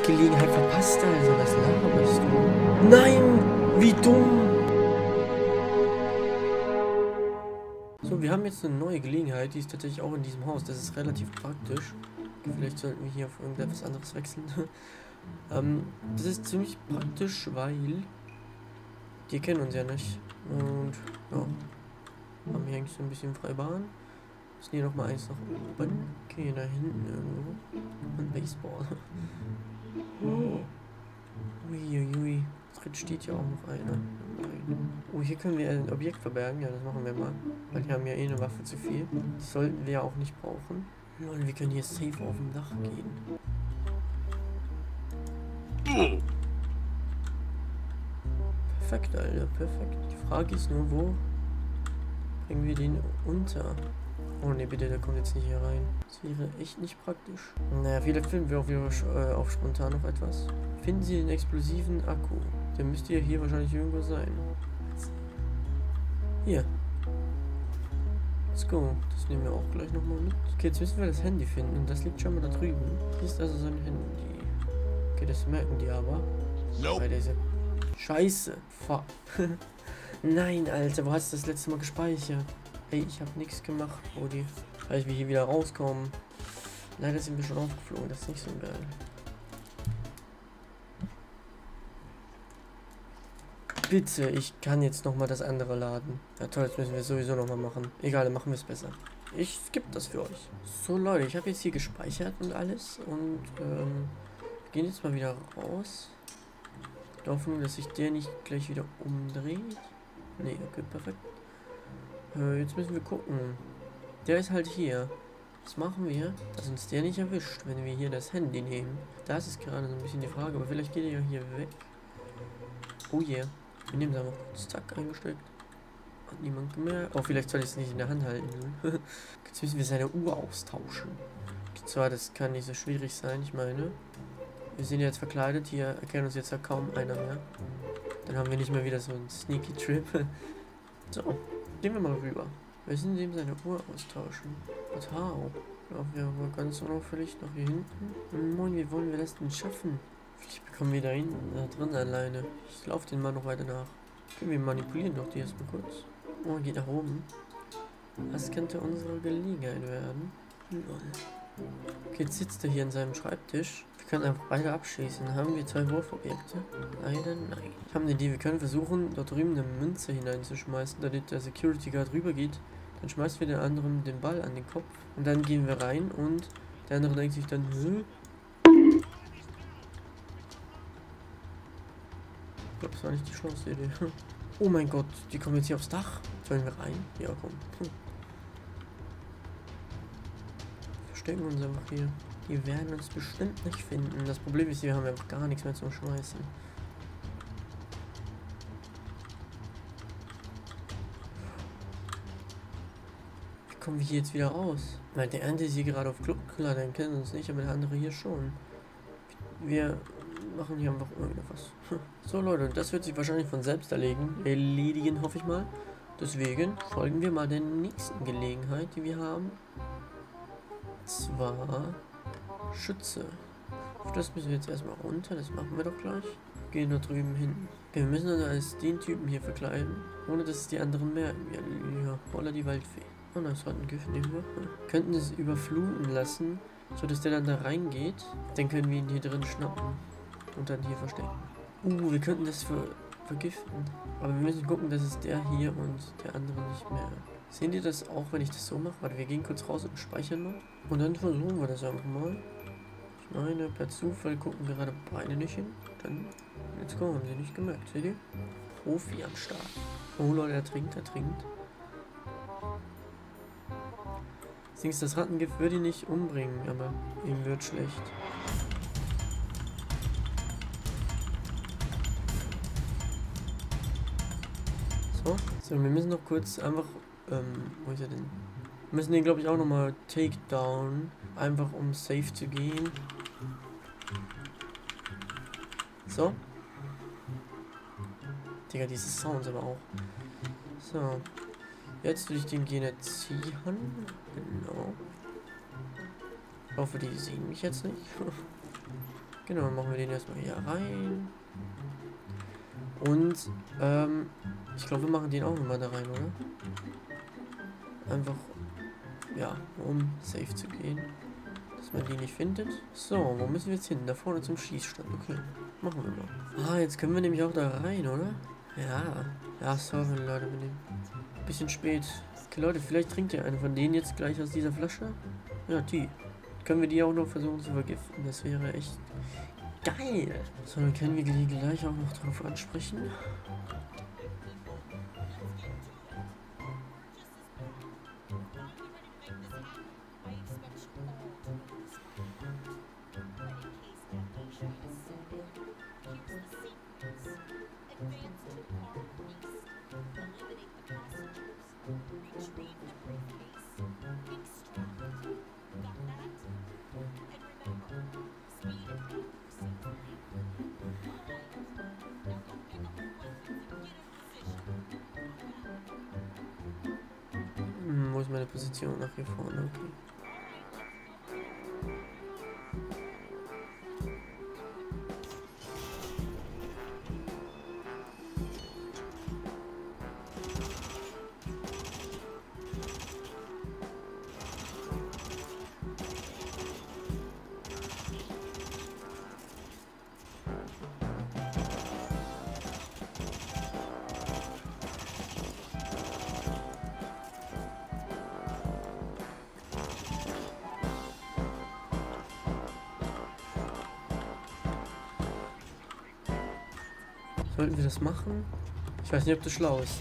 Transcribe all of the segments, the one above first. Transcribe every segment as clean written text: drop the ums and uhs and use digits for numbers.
Gelegenheit verpasst, also was laberst du? Nein! Wie dumm! So, wir haben jetzt eine neue Gelegenheit, die ist tatsächlich auch in diesem Haus. Das ist relativ praktisch. Vielleicht sollten wir hier auf irgendetwas anderes wechseln. Das ist ziemlich praktisch, weil die kennen uns ja nicht. Und ja, haben hier eigentlich so ein bisschen freie Bahn. Müssen hier nochmal eins nach oben. Okay, da hinten irgendwo. Ein Baseball. Uiuiui. Jetzt steht hier auch noch einer. Oh, hier können wir ein Objekt verbergen. Ja, das machen wir mal. Weil wir haben ja eh eine Waffe zu viel. Das sollten wir ja auch nicht brauchen. Und wir können hier safe auf dem Dach gehen. Perfekt, Alter. Perfekt. Die Frage ist nur, wo bringen wir den unter? Oh ne, bitte, der kommt jetzt nicht hier rein. Das wäre echt nicht praktisch. Naja, vielleicht finden wir auf spontan noch etwas. Finden Sie den explosiven Akku. Der müsste ja hier wahrscheinlich irgendwo sein. Hier. Let's go. Das nehmen wir auch gleich nochmal mit. Okay, jetzt müssen wir das Handy finden. Und das liegt schon mal da drüben. Hier ist also sein Handy. Okay, das merken die aber. Nope. Bei dieser Scheiße. Fuck. Nein, Alter, wo hast du das letzte Mal gespeichert? Ey, ich habe nichts gemacht, Brody. Weil wir hier wieder rauskommen. Leider sind wir schon aufgeflogen. Das ist nicht so geil. Bitte, ich kann jetzt nochmal das andere laden. Ja toll, jetzt müssen wir es sowieso nochmal machen. Egal, dann machen wir es besser. Ich skippe das für euch. So Leute, ich habe jetzt hier gespeichert und alles. Und wir gehen jetzt mal wieder raus. Die Hoffnung, dass sich der nicht gleich wieder umdreht. Ne, okay, perfekt. Jetzt müssen wir gucken. Der ist halt hier. Was machen wir, dass uns der nicht erwischt, wenn wir hier das Handy nehmen? Das ist gerade so ein bisschen die Frage, aber vielleicht geht er ja hier weg. Oh yeah. Wir nehmen es einfach kurz, zack, eingesteckt. Hat niemand gemerkt. Oh, vielleicht soll ich es nicht in der Hand halten. Jetzt müssen wir seine Uhr austauschen. Zwar, das kann nicht so schwierig sein, ich meine. Wir sind jetzt verkleidet, hier erkennt uns jetzt ja kaum einer mehr. Dann haben wir nicht mehr wieder so einen Sneaky Trip. So, gehen wir mal rüber. Wir müssen dem seine Uhr austauschen. Und how? Laufen wir mal ganz unauffällig nach hier hinten. Moin, wie wollen wir das denn schaffen? Ich bekomme wieder hin, da drin alleine. Ich laufe den mal noch weiter nach. Okay, wir manipulieren doch die erstmal kurz. Oh, geht nach oben. Das könnte unsere Gelegenheit werden. Okay, jetzt sitzt er hier in seinem Schreibtisch. Wir können einfach beide abschießen. Haben wir 2 Wurfobjekte? Leider nein. Ich habe eine Idee. Wir können versuchen, dort drüben eine Münze hineinzuschmeißen, damit der Security Guard rübergeht. Dann schmeißen wir den anderen den Ball an den Kopf. Und dann gehen wir rein und der andere denkt sich dann, ich glaube, das war nicht die schlauste Idee. Oh mein Gott, die kommen jetzt hier aufs Dach. Sollen wir rein? Ja, komm. Verstecken uns einfach hier. Die werden uns bestimmt nicht finden. Das Problem ist, wir haben einfach gar nichts mehr zum Schmeißen. Wie kommen wir hier jetzt wieder raus? Weil der eine ist hier gerade auf Club. Klar, dann kennen wir uns nicht, aber der andere hier schon. Wir machen hier einfach irgendwas. So Leute, das wird sich wahrscheinlich von selbst erledigen, hoffe ich mal. Deswegen folgen wir mal der nächsten Gelegenheit, die wir haben. Zwar Schütze. Auf das müssen wir jetzt erstmal runter, das machen wir doch gleich. Gehen da drüben hin. Okay, wir müssen dann als den Typen hier verkleiden, ohne dass es die anderen merken. Ja, holla die Waldfee. Oh, das hat ein Gift, nehmen wir. Könnten es überfluten lassen, so dass der dann da reingeht. Dann können wir ihn hier drin schnappen und dann hier verstecken. Wir könnten das vergiften. Aber wir müssen gucken, dass es der hier und der andere nicht mehr. Seht ihr das auch, wenn ich das so mache? Warte, wir gehen kurz raus und speichern noch. Und dann versuchen wir das einfach mal. Ich meine, per Zufall gucken gerade beide nicht hin. Dann, let's go, haben sie nicht gemerkt, seht ihr? Profi am Start. Oh Leute, er trinkt. Das Rattengift würde ihn nicht umbringen, aber ihm wird schlecht. So, wir müssen noch kurz einfach, wo ist er denn? Wir müssen den, glaube ich, auch nochmal Takedown, einfach um safe zu gehen. So. Digga, diese Sounds aber auch. So. Jetzt will ich den gerne ziehen. Genau. Ich hoffe, die sehen mich jetzt nicht. Genau, dann machen wir den erstmal hier rein. Und, ich glaube, wir machen den auch nochmal da rein, oder? Einfach, ja, um safe zu gehen. Dass man die nicht findet. So, wo müssen wir jetzt hin? Da vorne zum Schießstand. Okay, machen wir mal. Ah, jetzt können wir nämlich auch da rein, oder? Ja. Ja, sorry, Leute, mit dem bisschen spät. Okay, Leute, vielleicht trinkt ihr eine von denen jetzt gleich aus dieser Flasche. Ja, die. Können wir die auch noch versuchen zu vergiften? Das wäre echt geil. So, dann können wir die gleich auch noch drauf ansprechen. Wo ist meine Position? Nach hier vorne, okay. Sollten wir das machen? Ich weiß nicht, ob das schlau ist.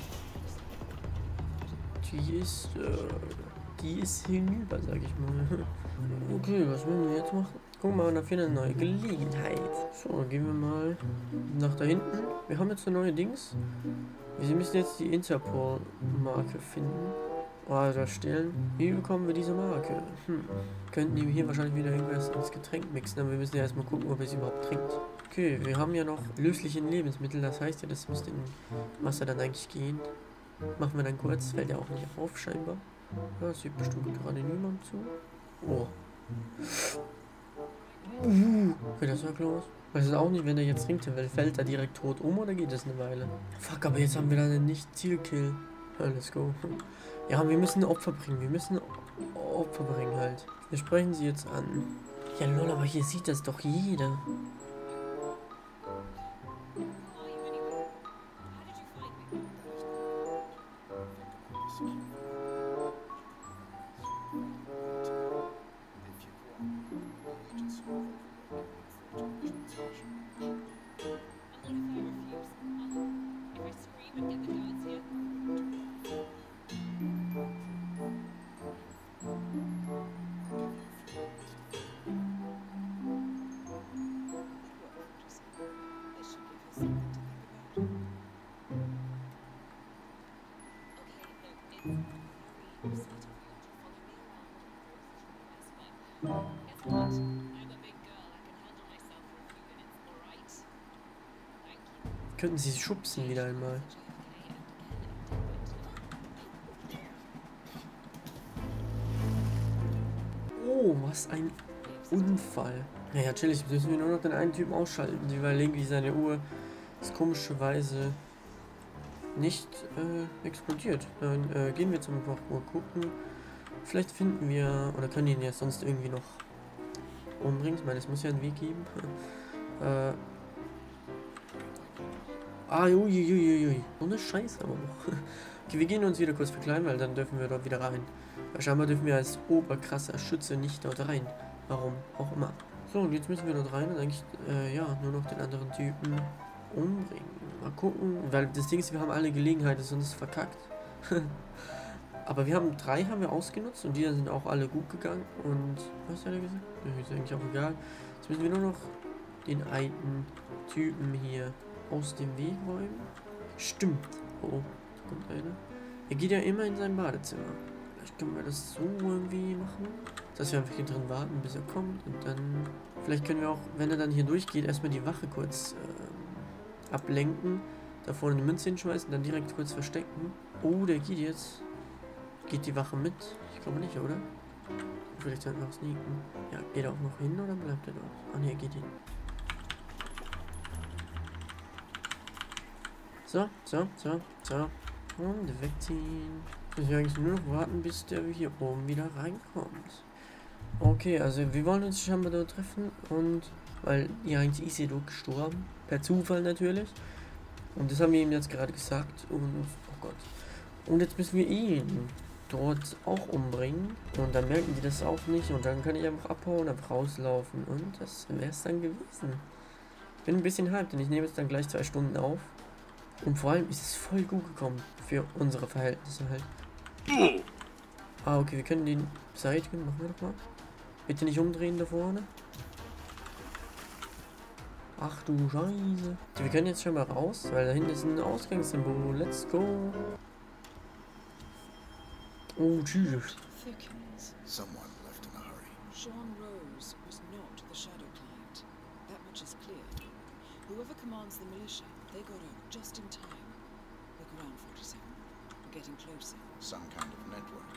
Die ist hinüber, sag ich mal. Okay, was wollen wir jetzt machen? Gucken wir mal nach eine neue Gelegenheit. So, gehen wir mal nach da hinten. Wir haben jetzt eine neue Dings. Wir müssen jetzt die Interpol-Marke finden. Ah, da stellen. Wie bekommen wir diese Marke? Könnten die hier wahrscheinlich wieder irgendwas ins Getränk mixen, aber wir müssen ja erstmal gucken, ob er es überhaupt trinkt. Okay, wir haben ja noch lösliche Lebensmittel, das heißt ja, das müsste in Wasser dann eigentlich gehen. Machen wir dann kurz, fällt ja auch nicht auf, scheinbar. Ja, sieht bestimmt gerade niemand zu. Oh. Okay, das war close. Ich weiß auch nicht, wenn er jetzt trinkt, weil fällt er direkt tot um oder geht es eine Weile? Fuck, aber jetzt haben wir dann nicht Zielkill. Ja, let's go. Ja, wir müssen Opfer bringen. Wir müssen Opfer bringen halt. Wir sprechen sie jetzt an. Ja, lol, aber hier sieht das doch jeder. Könnten sie schubsen wieder einmal. Oh, was ein Unfall. Naja, chillig, müssen wir nur noch den einen Typen ausschalten, weil irgendwie seine Uhr ist komischerweise nicht explodiert. Dann gehen wir zum Wachuhr gucken. Vielleicht finden wir, oder können ihn ja sonst irgendwie noch umbringen. Ich meine, es muss ja einen Weg geben. Uiuiuiui. So eine Scheiße aber noch. Okay, wir gehen uns wieder kurz verkleiden, weil dann dürfen wir dort wieder rein. Weil scheinbar dürfen wir als oberkrasser Schütze nicht dort rein. Warum auch immer. So, und jetzt müssen wir dort rein und eigentlich, ja, nur noch den anderen Typen umbringen. Mal gucken, weil das Ding ist, wir haben alle Gelegenheiten, sonst verkackt. Aber wir haben 3 haben wir ausgenutzt und die sind auch alle gut gegangen. Und, was hat er gesagt? Ist eigentlich auch egal. Jetzt müssen wir nur noch den einen Typen hier aus dem Weg räumen. Stimmt. Oh, da kommt einer. Er geht ja immer in sein Badezimmer. Vielleicht können wir das so irgendwie machen, dass wir einfach hier drin warten, bis er kommt. Und dann, vielleicht können wir auch, wenn er dann hier durchgeht, erstmal die Wache kurz ablenken. Da vorne eine Münze hinschmeißen, dann direkt kurz verstecken. Oh, der geht jetzt. Geht die Wache mit? Ich glaube nicht, oder? Vielleicht sollten wir auch sneaken. Ja, geht er auch noch hin oder bleibt er dort? Ah ne, er geht hin. So. Und wegziehen. Müssen wir eigentlich nur noch warten, bis der hier oben wieder reinkommt. Okay, also wir wollen uns scheinbar dort treffen und weil ja eigentlich ist hier dort gestorben. Per Zufall natürlich. Und das haben wir ihm jetzt gerade gesagt. Und oh Gott. Und jetzt müssen wir ihn dort auch umbringen. Und dann merken die das auch nicht. Und dann kann ich einfach abhauen, einfach rauslaufen. Und das wäre es dann gewesen. Bin ein bisschen hyped, denn ich nehme jetzt dann gleich 2 Stunden auf. Und vor allem ist es voll gut gekommen. Für unsere Verhältnisse halt. Ah, okay, wir können den beseitigen. Machen wir doch mal. Bitte nicht umdrehen da vorne. Ach du Scheiße. Wir können jetzt schon mal raus, weil da hinten ist ein Ausgangssymbol. Let's go. Oh, Jesus. Someone left in a hurry. Sean Rose was not the Shadow Client. That much is clear. Whoever commands the militia, they got out just in time. Look around, 47. We're getting closer. Some kind of network.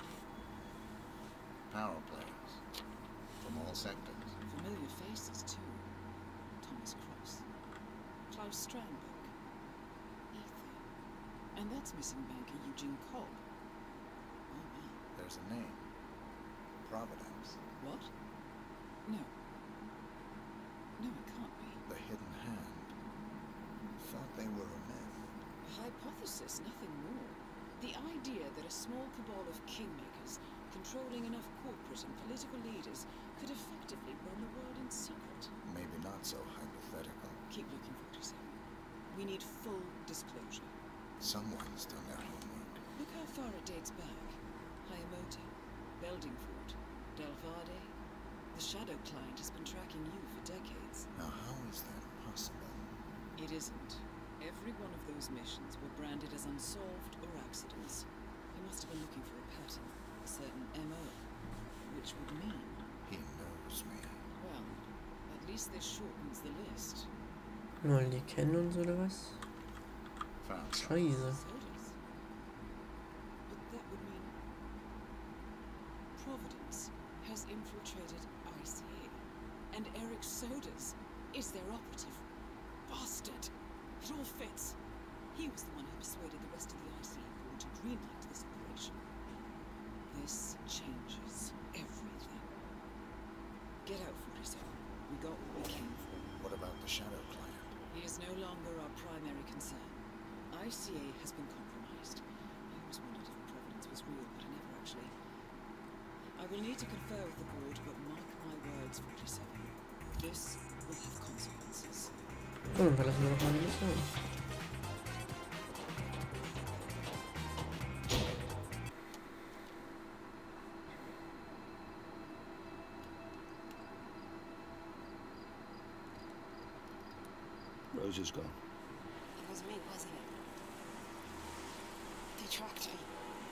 Power players. From all sectors. Familiar faces, too. Thomas Cross. Klaus Strandberg. Ether. And that's missing banker Eugene Cobb. Oh, wow. There's a name. Providence. What? No. No, it can't be. The hidden hand. Thought they were a myth. A hypothesis, nothing more. The idea that a small cabal of kingmakers, controlling enough corporate and political leaders, could effectively run the world in secret. Maybe not so hypothetical. Keep looking, 47. We need full disclosure. Someone's done their homework. Look how far it dates back. Hayamoto, Beldingford, Delvade. The Shadow Client has been tracking you for decades. Now how is that possible? It isn't. Every one of those missions were branded as unsolved or accidents. He must have been looking for a pattern, a certain MO, which would mean... He knows me. Well, at least this shortens the list. Wollen die kennen uns oder was? Found some. Scheiße. Sodas. But that would mean... Providence has infiltrated ICA. And Eric Sodas is their operative. Bastard! It all fits. He was the one who persuaded the rest of the ICA board to greenlight this operation. This changes everything. Get out, 47. We got what we came for. What about the Shadow Client? He is no longer our primary concern. ICA has been compromised. I always wondered if Providence was real, but I never actually... I will need to confer with the board, but mark my words, 47. This will have consequences. So, dann verlassen wir doch mal die Mission. Rose is gone. It was me, wasn't it? They tracked me.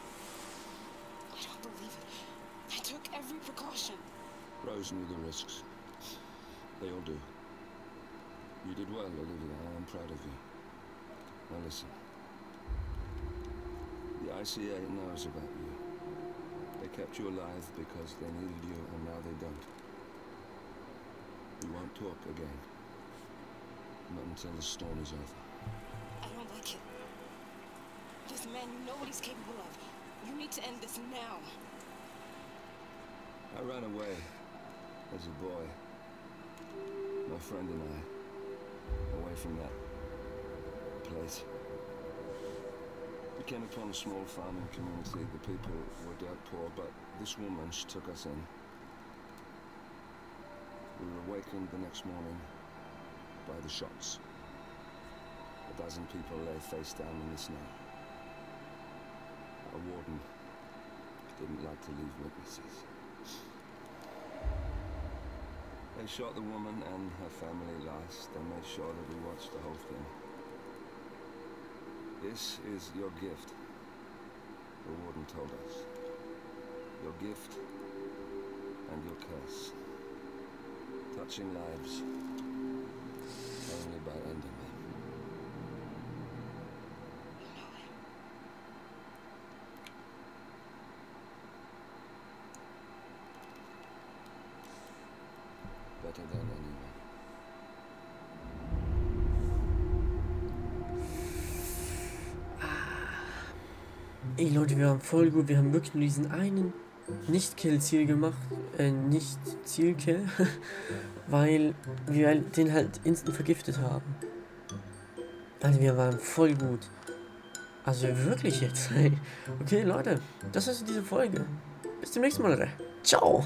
I don't believe it. I took every precaution. Rose knew the risks. They all do. You did well, Olivia. I am proud of you. Now listen. The ICA knows about you. They kept you alive because they needed you, and now they don't. We won't talk again. Not until the storm is over. I don't like it. This man, you know what he's capable of. You need to end this now. I ran away as a boy. My friend and I. Away from that place. We came upon a small farming community. The people were dirt poor, but this woman, she took us in. We were awakened the next morning by the shots. 12 people lay face down in the snow. Our warden didn't like to leave witnesses. They shot the woman and her family last. They made sure that we watched the whole thing. This is your gift, the warden told us. Your gift and your curse. Touching lives, only by ending them. You know it. Better than anyone. Ey Leute, wir waren voll gut. Wir haben wirklich nur diesen einen Nicht-Kill-Ziel gemacht. Nicht-Ziel-Kill. Weil wir den halt instant vergiftet haben. Also wir waren voll gut. Also wirklich jetzt. Okay Leute, das ist diese Folge. Bis zum nächsten Mal, Leute. Ciao.